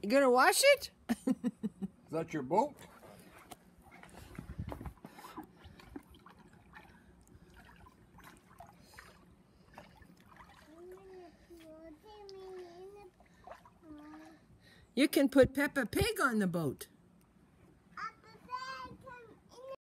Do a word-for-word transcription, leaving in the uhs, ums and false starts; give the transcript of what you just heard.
You gonna wash it? Is that your boat? You can put Peppa Pig on the boat.